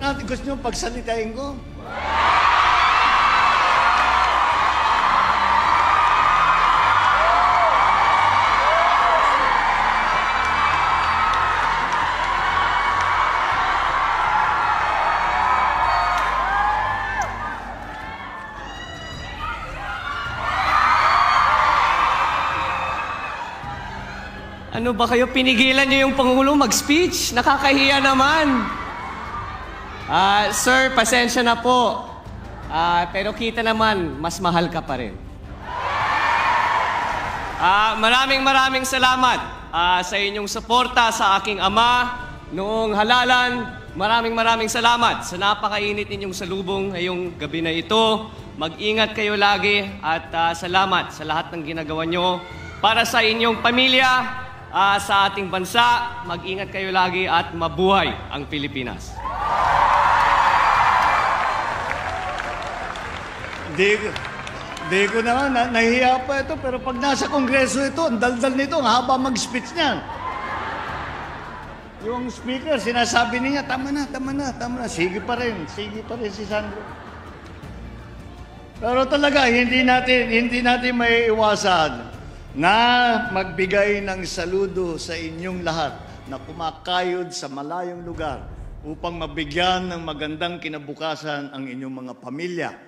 natin gusto nyo pagsalitain ko? Ano ba kayo? Pinigilan niyo yung Pangulo mag-speech? Nakakahiya naman. Sir, pasensya na po. Pero kita naman, mas mahal ka pa rin. Maraming salamat sa inyong suporta sa aking ama noong halalan. Maraming salamat sa napakainit ninyong salubong ngayong gabi na ito. Mag-ingat kayo lagi at salamat sa lahat ng ginagawa nyo para sa inyong pamilya, sa ating bansa. Mag-ingat kayo lagi at mabuhay ang Pilipinas. Di ko naman, nahihiya pa ito, pero pag nasa kongreso ito, ang daldal nito, ang haba mag-speech niyan. Yung speaker, sinasabi niya, tama na. Sige pa rin si Sandro. Pero talaga, hindi natin may iwasan na magbigay ng saludo sa inyong lahat na kumakayod sa malayong lugar upang mabigyan ng magandang kinabukasan ang inyong mga pamilya.